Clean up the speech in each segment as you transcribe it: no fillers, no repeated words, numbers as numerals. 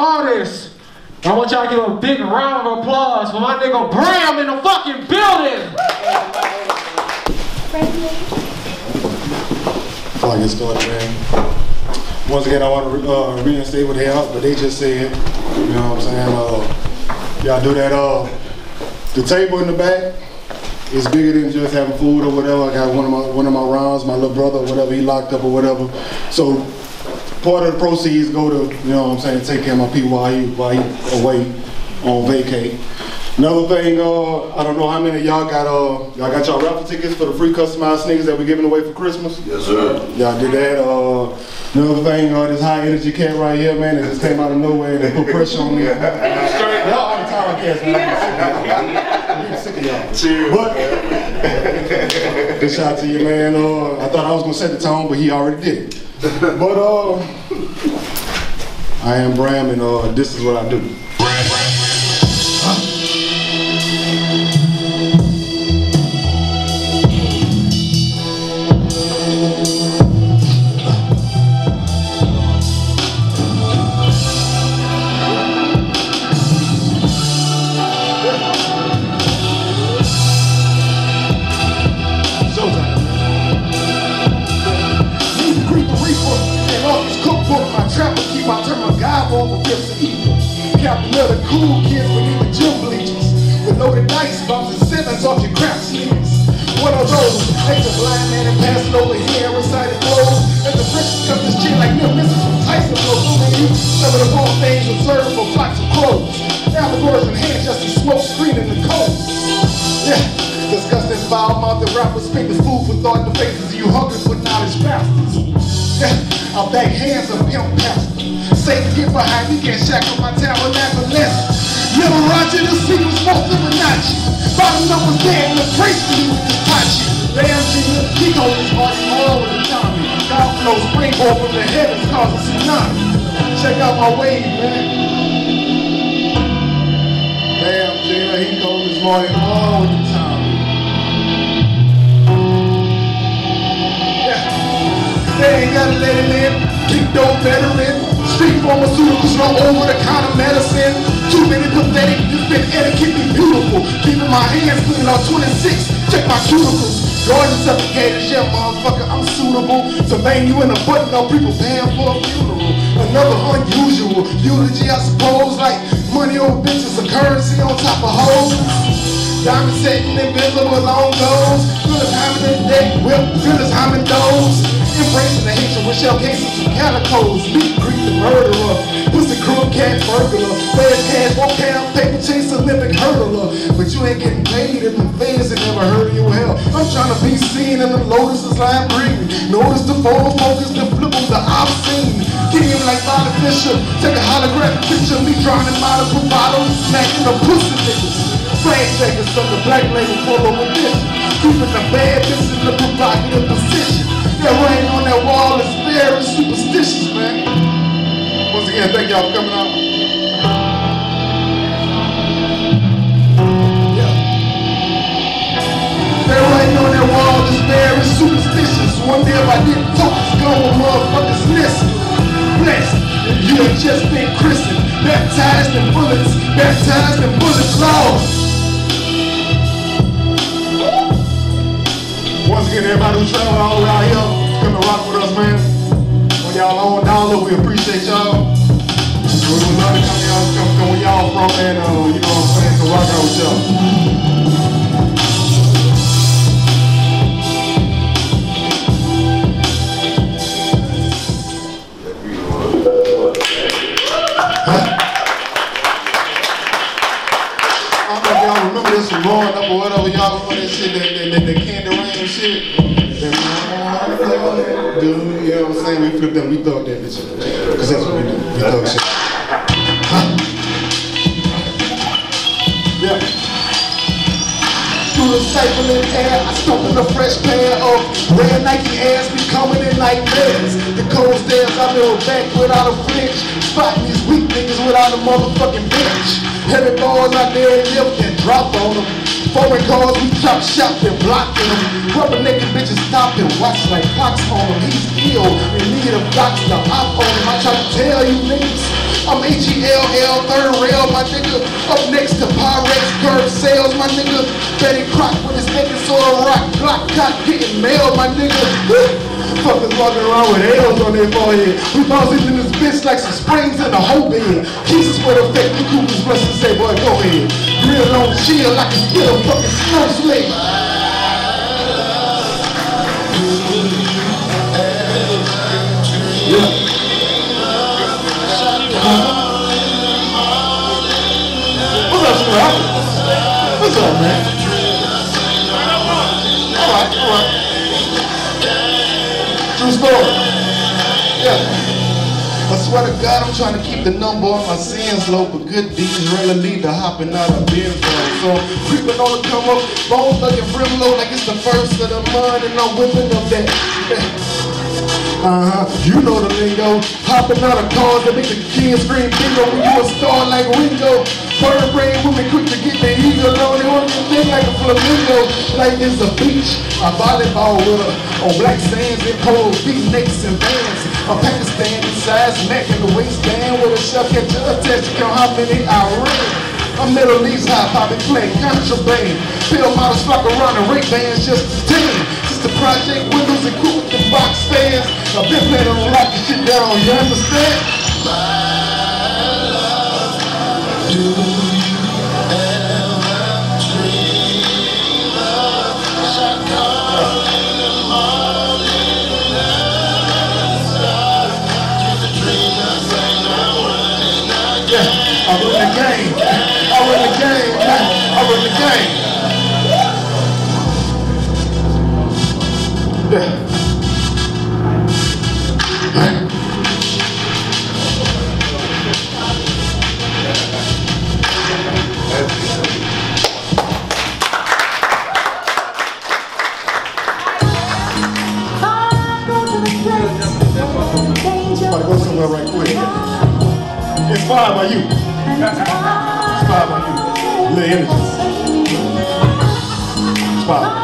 artists. I want y'all to give a big round of applause for my nigga Bram in the fucking building. Before I get started, man. Once again, I want to reinstate what they just said. You know what I'm saying? Y'all do that. The table in the back is bigger than just having food or whatever. I got one of my rounds, my little brother or whatever, he locked up or whatever. So part of the proceeds go to, you know what I'm saying, take care of my people while he away on vacay. Another thing, I don't know how many of y'all got y'all raffle tickets for the free customized sneakers that we're giving away for Christmas? Yes, sir. Y'all did that. Another thing, this high energy cat right here, man, it just came out of nowhere and they put pressure on me. Y'all all the time cats, man. I'm getting sick of y'all. Cheers. But good shout to you, man. I thought I was gonna set the tone, but he already did. But I am Bram, and this is what I do. Captain of the cool kids beneath the gym bleachers with loaded dice bombs and sentence off your crap sneakers. One of those, takes a blind man and pass it over here, recited clothes. As the freshest comes this shit like Neil Mrs. from Tyson blows over you. Some of the wrong things reserved for flocks of crows. Alligators in hand just to smoke screening the cold. Yeah, disgusting foul-mouthed rappers spit the food for thought in the faces of you hungry for knowledge bastards. Yeah, I'll back hands of pimp pastor. Say get behind me, can't shackle my tabernacle less. Little Roger, the secret's most Fibonacci. Bottom numbers dead, and the priest for you with this Tachi. Damn Junior, he gon' his party all with the Tommy. God flows springboard from the heavens, cause a tsunami. Check out my wave, man. Damn Junior, he gon' his party all with the Tommy. Yeah, they ain't gotta let it in. Keep those veteran. Street pharmaceuticals, no over-the-counter medicine. Too many pathetic, this been etiquette be beautiful. Keeping my hands clean on 26, check my cuticles. Gorgeous supplicators, yeah motherfucker, I'm suitable. To bang you in a button, no people paying for a funeral. Another unusual eulogy, I suppose, like money on bitches, a currency on top of hoes. Diamond setting invisible long goals. Good as Hammond and Dick, whip, good as Hammond doors. Embracing the hatred with shell cases and calicos. Meat, greet the murderer. Pussy crook, cat burglar. Fast cash, won't count, paper chase, Olympic hurdler. But you ain't getting paid if the fans have never heard of you hell. I'm trying to be seen in the lotus as I'm breathing. Notice the photo focus, the flip of the obscene. Game like Bobby Fischer. Take a holographic picture of me drowning out of bravado, smacking the pussy niggas. Flag checkers from the black label full of addition. Keeping the bad bitches in the provocative position. That rain on that wall is very superstitious, man. Once again, thank y'all for coming out. Yeah. That rain on that wall is very superstitious. One day if I didn't talk, it's gone with motherfuckers listen. Blessed, you have just been christened. Baptized in bullets, lost. Once again, everybody who travel all around here, come and rock with us, man. On y'all own dollar, we appreciate y'all. We would love to come where y'all from, and you know what I'm saying, to rock out with y'all. I don't know if y'all remember this from growing up or whatever, y'all remember that shit, that Candy Rain shit? Dude, you know what I'm saying? We flipped them, we thought that bitch. Cause that's what we do, we thought shit. Yeah. Through the stifling air, I stop in a fresh pair of red Nike Airs, be coming in like niggas. The cold stairs, I know back without a flinch. Spotting these weak niggas without a motherfucking bench. Heavy balls out there, lift and drop on them. Foreign cars, we chop shop and block them. Rubber naked bitches stop and watch like clocks on them. He's ill in need of doctor. I'm on him, I try to tell you niggas. I'm H-E-L-L, third rail, my nigga. Up next to Pyrex, curb sales, my nigga. Betty Crock with his niggas on a rock, block cock, getting mail, my nigga. Fuckers walking around with L's on their forehead. We bouncing in this bitch like some springs in a whole bed. Kisses for the fake, the coopers blessed and say, boy, go ahead. Real on chill like a still fucking snow slave. Yeah. What's up, Scrap? What's up, man? Alright. True story. Yeah. I swear to God, I'm trying to keep the number on my sins low, but good deeds rarely lead to hopping out of bed zone. So creeping on the come up, bones looking real low like it's the first of the month, and I'm whipping up that. You know the lingo. Hopping out of cars that make the kids scream bingo when you a star like Ringo. Bird brain women quick to get their ego on. They want to think like a flamingo. Like it's a beach. I volleyball with her on black sands and poles, beat necks and vans. A Pakistan size neck in the waistband with a shell catcher attached to count how many I ran. I'm Middle East hip hop and play contraband. Pill models flock around and rape bands just to 10. The project windows and cool with the box fans. I've been playing on the lock and shit down, you understand? My love, do you ever dream of Chicago in the morning? Just a dream of saying I win again. Yeah, I win the game. I win the game, man. I win the game. Yeah. About to go somewhere right quick. Inspired by you. Inspired by you. Little energy. Inspired.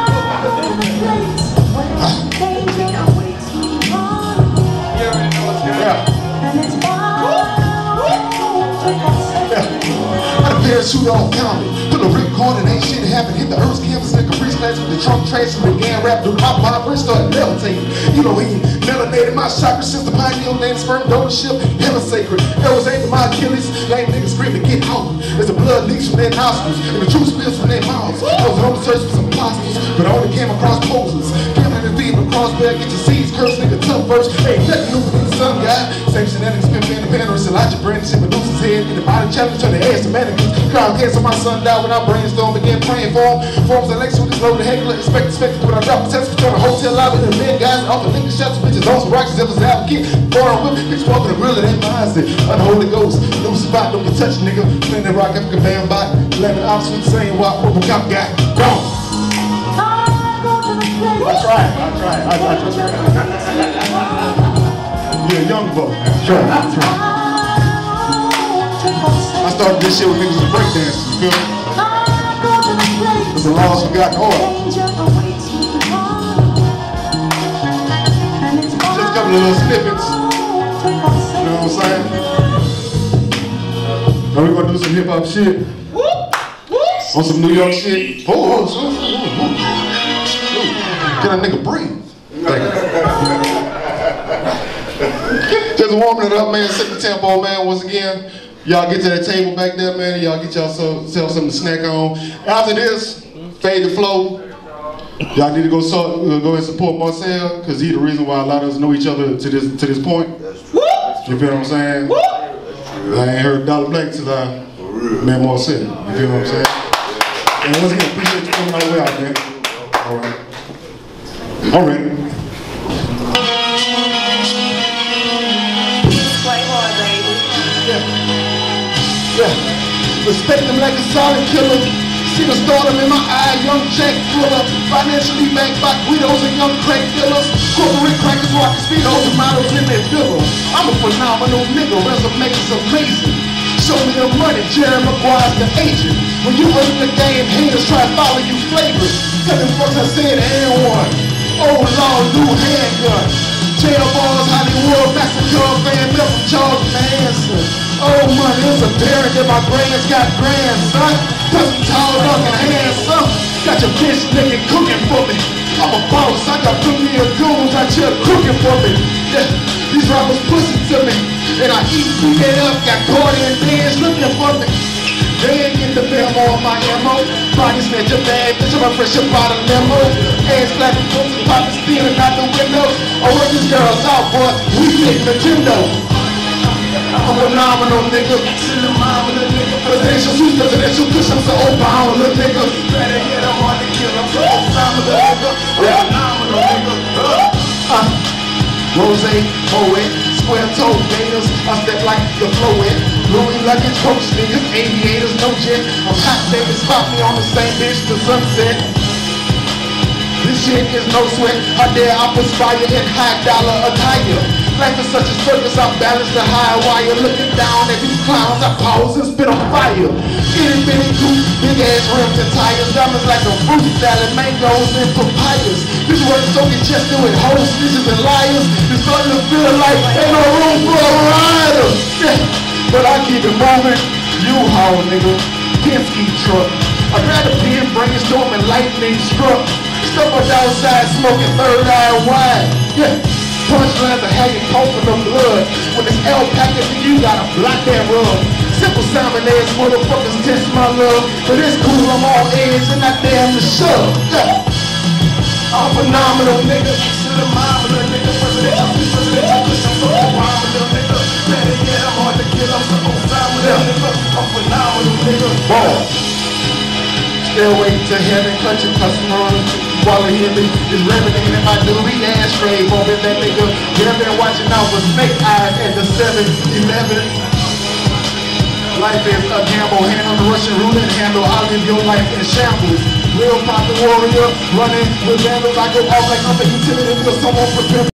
Parachute off county, put a record and ain't shit happen. Hit the Earth's campus in Caprice class with the trunk trash and began rap. Dude, my brain started levitating. You know he melanated my chakra since the pioneer named sperm donorship. Hella sacred. Arrows aimed at my Achilles. Lame niggas screaming, get out. As the blood leaks from their nostrils and the juice spills from their mouths. I was on the search for some imposters, but I only came across posers. Killing the thief across back, get your seeds cursed, nigga tough verse. Ain't nothing new with the sun guy. Same shenanigans, pimpin' the Pandarus, Elijah Brandon, shit Medusa's head in the body challenge, turn their ass to mannequins. Crowd cancer, my son died when I brainstorm, began praying for him. Forms of legs with this loaded heckler, expect when I drop the test, control the hotel lobby, the men guys, off the liquor shots, bitches on some rocks, if it's advocate, foreign women, bitch walking the grill of that mindset. Unholy ghost, no spot, don't get touched, nigga. Playing that rock, African band bot, 11 ops with the same walk, purple cop guy, gone. I tried. You're a young buck. I tried. I started this shit with niggas and breakdancing, you feel me? There's a loss we got in order. Just a couple of little snippets. You know what I'm saying? Now we're gonna do some hip hop shit. On some New York shit. Can a nigga breathe? Just warming it up, man. Set the tempo, man. Once again, y'all get to that table back there, man. Y'all get yourself something to snack on. After this, fade the flow. Y'all need to go and support Marcel, because he's the reason why a lot of us know each other to this point. You feel what I'm saying? I ain't heard Dollar Black till I met Marcel. You feel what I'm saying? And once again, appreciate you coming all the way out, man. All right. All right. Play hard, baby. Yeah. Respect him like a solid killer. See the stardom in my eye, young Jack Thriller. Financially backed by Guidos and young crack dealers. Corporate crackers rocking speedos and models in their villa. I'm a phenomenal nigga, resume is amazing. Show me the money, Jerry Maguire's the agent. When you earn the game, haters try to follow you flavors. Tell them fucks I said and one. Old law, new handgun. Jail bars, Hollywood, massacre, Van Miller from Charles Manson. Oh, money is apparent that my brains got grandson. Cousin tall, dark, and handsome. Got your bitch nigga cooking for me. I'm a boss, I got plenty of goons out here cooking for me. Yeah, these rappers pussy to me. And I eat, beat it up, got Gordy and Benz looking for me. They ain't get the memo on my ammo. Body snatch your bag, bitch, I'm a fresh up out of limo. Ass slapping, pussy popping, stealing out the window. Oh, work these girls out, boy, we take Nintendo. I'm a phenomenal nigga. Presidential suit, presidential kush, I'm so Obama, little nigga. Better yet, I'm hard to kill, I'm so Osama, little nigga. Phenomenal nigga. Rose, poet, square toe gators, I step like the Floet. Louis luggage, coach niggas, aviators, no jet. I'm hot, Davis, pop me on the same bitch, the sunset. This shit is no sweat. How dare I perspire in high dollar attire? Life is such a circus, I balance the high wire. Looking down at these clowns, I pause and spit on fire. Itty bitty coupe, big ass rims and tires. Diamonds like a fruit salad, mangoes and papayas. This work so congested with hoes, snitches and liars. It's starting to feel like ain't no room for a rider. Yeah, but I keep it moving. U-Haul, nigga, Penske truck. I grab a pen, brainstorming, lightning struck. Stuff up outside, smoking third eye wine. Yeah. Punchlines are hanging cold for the blood. When it's alpaca, you gotta block that rug. Simple Simon ass motherfuckers test my love. But it's cool, I'm on edge and I damn the shove. Yeah. I'm phenomenal, nigga. Excellent mama, little nigga. Presidential, push, I'm so Obama, little nigga. Better yet, I'm hard to kill, I'm so Osama, little nigga. I'm phenomenal, nigga. Boss. Stairway to heaven, clutching customer. While he hit me, is revenating in my doobie ashtray. Moment that nigga, yeah, been watching out for snake eyes at the 7-11. Life is a gamble, handle the Russian roulette handle. I live your life in shambles. Real poppin' warrior, running with vandals. I go off like I'm a utility until someone prepare.